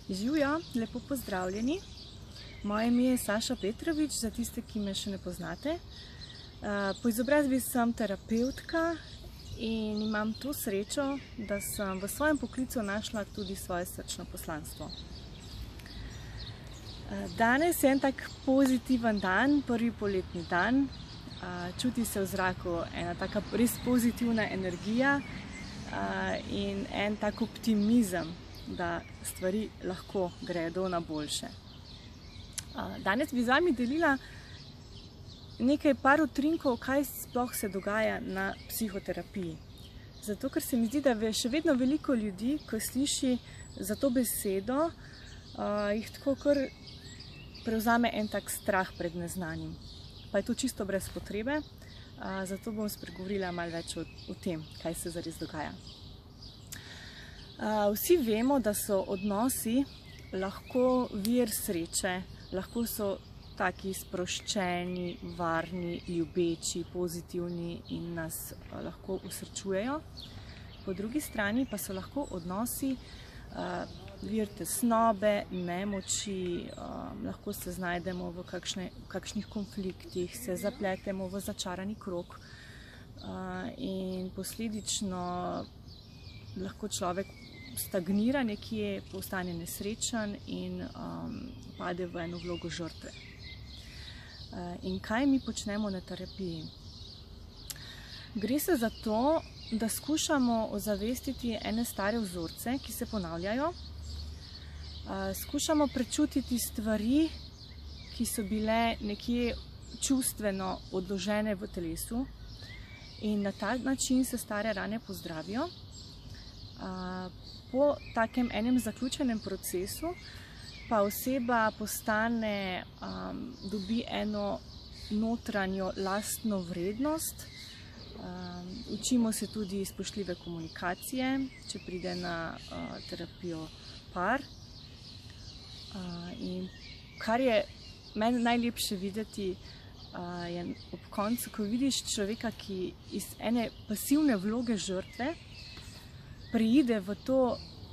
Živijo, lepo pozdravljeni. Moje ime je Saša Petrovič, za tiste, ki me še ne poznate. Po izobrazbi sem terapevtka in imam to srečo, da sem v svojem poklicu našla tudi svoje srčno poslanstvo. Danes je en tak pozitiven dan, prvi poletni dan. Čuti se v zraku ena taka res pozitivna energija in en tak optimizem, da stvari lahko gredo na boljše. Danes bi z vami delila par utrinkov, kaj sploh se dogaja na psihoterapiji. Zato, ker se mi zdi, da je še vedno veliko ljudi, ko sliši za to besedo, jih tako kar prevzame en tak strah pred neznanim. Pa je to čisto brez potrebe, zato bom spregovorila malo več o tem, kaj se zares dogaja. Vsi vemo, da so odnosi lahko vir sreče, lahko so taki sproščeni, varni, ljubeči, pozitivni in nas lahko usrečujejo. Po drugi strani pa so lahko odnosi vir tesnobe, nemoči, lahko se znajdemo v kakšnih konfliktih, se zapletemo v začarani krog in posledično lahko človek stagnira nekje, postane nesrečen in pade v eno vlogo žrtve. In kaj mi počnemo na terapiji? Gre se za to, da skušamo ozavestiti ene stare vzorce, ki se ponavljajo. Skušamo prečutiti stvari, ki so bile nekje čustveno odložene v telesu in na ta način se stare rane pozdravijo. Po takem enem zaključenem procesu pa oseba postane, dobi eno notranjo lastno vrednost. Učimo se tudi spoštljive komunikacije, če pride na terapijo par. In kar je meni najlepše videti, je ob koncu, ko vidiš človeka, ki iz ene pasivne vloge žrtve preide v to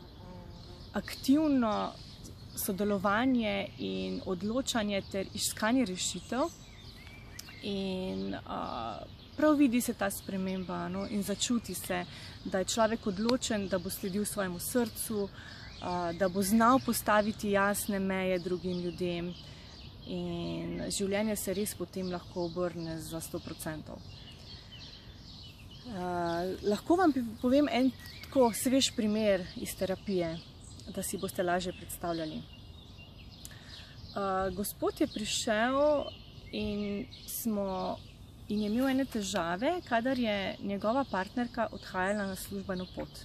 aktivno sodelovanje in odločanje ter iskanje rešitev. In prav vidi se ta sprememba in začuti se, da je človek odločen, da bo sledil svojemu srcu, da bo znal postaviti jasne meje drugim ljudem in življenje se res potem lahko obrne za 100%. Lahko vam povem en tako svež primer iz terapije, da si boste lažje predstavljali. Gospod je prišel in je imel ene težave, kadar je njegova partnerka odhajala na službeno pot.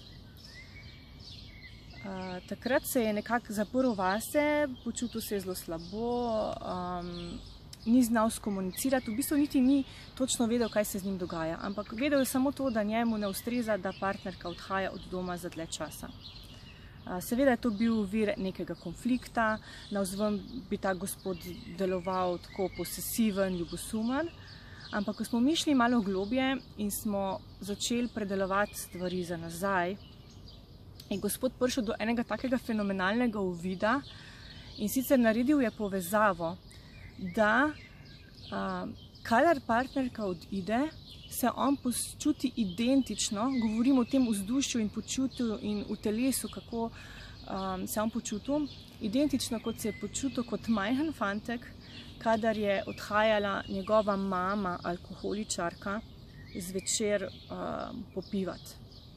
Takrat se je nekako zaprl vase, počutil se je zelo slabo, ni znal skomunicirati, v bistvu niti ni točno vedel, kaj se z njim dogaja, ampak vedel je samo to, da njemu ne ustreza, da partnerka odhaja od doma za dlje časa. Seveda je to bil vir nekega konflikta, navzven bi ta gospod deloval tako posesiven, ljubosumen, ampak ko smo mi šli malo globje in smo začeli predelovati stvari za nazaj, je gospod prišel do enega takega fenomenalnega uvida in sicer naredil je povezavo, da kadar partnerka odide, se on počuti identično, govorim o tem vzdušju in počutju in v telesu, kako se on počutil, identično kot se je počutil kot majhen fantek, kadar je odhajala njegova mama, alkoholičarka, zvečer popivati.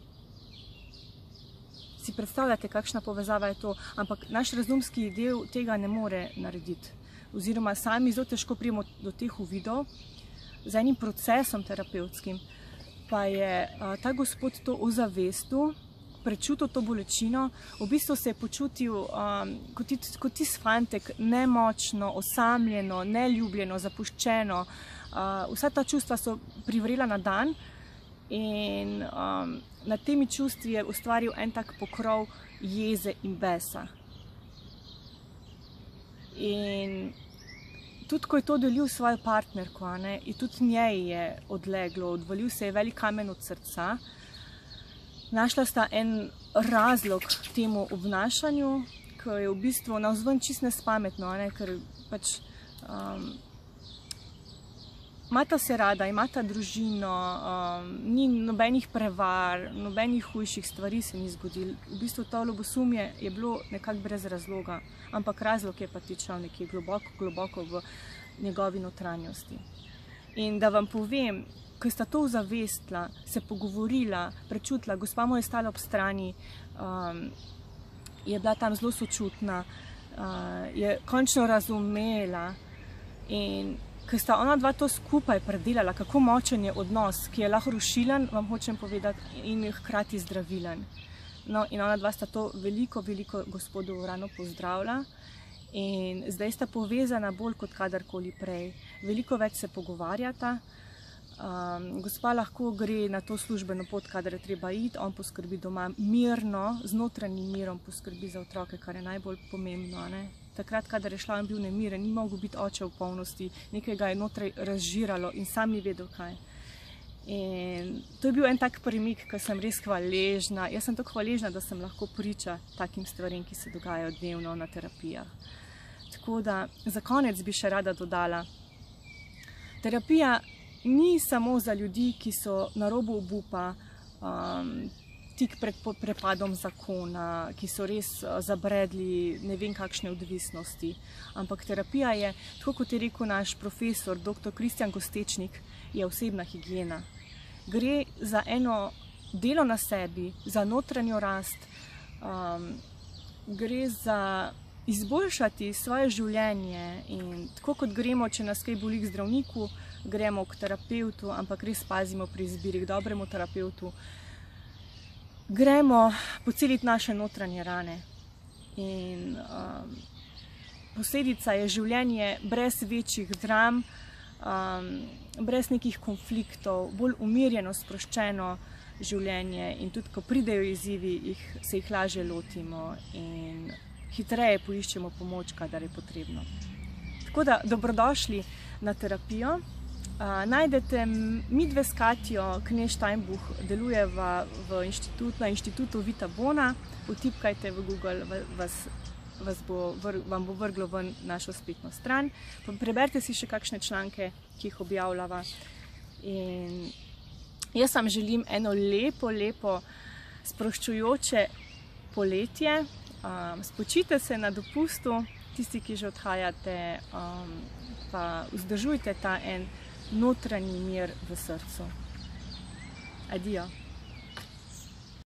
Si predstavljate, kakšna povezava je to, ampak naš razumski del tega ne more narediti. Oziroma sami zelo težko pridemo do teh uvidov. Z enim procesom terapevtskim pa je ta gospod to ozavestil, prečutil to bolečino, v bistvu se je počutil kot tisti fantek, nemočno, osamljeno, neljubljeno, zapuščeno. Vsa ta čustva so privrela na dan in nad temi čustvi je ustvaril en tak pokrov jeze in besa. In tudi ko je to delil svojo partnerko, in tudi njej je odleglo, odvalil se je velik kamen od srca. Našla sta en razlog temu obnašanju, ki je v bistvu navzven čist nespametno, ker pač imata se rada, imata družino, ni nobenih prevar, nobenih hujših stvari se ni zgodilo. V bistvu to ljubosumje je bilo nekako brez razloga, ampak razlog je pa tičal nekje globoko v njegovi notranjosti. In da vam povem, ko sta to ozavestila, se pogovorila, prečutila, gospa mu je stala ob strani, je bila tam zelo sočutna, je končno razumela in ko sta ona dva to skupaj predelala, kako močen je odnos, ki je lahko rušilen, vam hočem povedati, in hkrati zdravilen. No, in ona dva sta to veliko gospodu rano pozdravila in zdaj sta povezana bolj kot kadarkoli prej. Veliko več se pogovarjata. Gospa lahko gre na to službeno pot, kadar je treba iti, on poskrbi doma mirno, z notranjim mirom poskrbi za otroke, kar je najbolj pomembno. Takrat, kadar je šla, on bil nemiren, ni mogel biti oče v polnosti, nekaj ga je notraj razžiralo in sam ni vedel kaj. In to je bil en tak premik, ko sem res hvaležna. Jaz sem tako hvaležna, da sem lahko priča takim stvarem, ki se dogajajo dnevno na terapijah. Tako da za konec bi še rada dodala, terapija ni samo za ljudi, ki so na robu obupa, tik pred prepadom zakona, ki so res zabredli ne vem kakšne odvisnosti. Ampak terapija je, tako kot je rekel naš profesor, dr. Kristjan Kostečnik, je osebna higiena. Gre za eno delo na sebi, za notranjo rast, gre za izboljšati svoje življenje in tako kot gremo, če nas kaj boli k zdravniku, gremo k terapevtu, ampak res pazimo pri izbiri k dobremu terapevtu. Gremo poceliti naše notranje rane in posledica je življenje brez večjih dram, brez nekih konfliktov, bolj umirjeno, sproščeno življenje in tudi, ko pridejo izzivi, se jih lažje lotimo in hitreje poiščemo pomoč, kadar je potrebno. Tako da dobrodošli na terapijo. Najdete midve s Katjo, Knez Steinbuch deluje na inštitutu Vita Bona, vtipkajte v Google, vam bo vrglo ven našo spletno stran. Preberite si še kakšne članke, ki jih objavljava. In jaz vam želim eno lepo sproščujoče poletje. Spočite se na dopustu, tisti, ki že odhajate, pa vzdržujte ta en notranji mir v srcu. Adijo.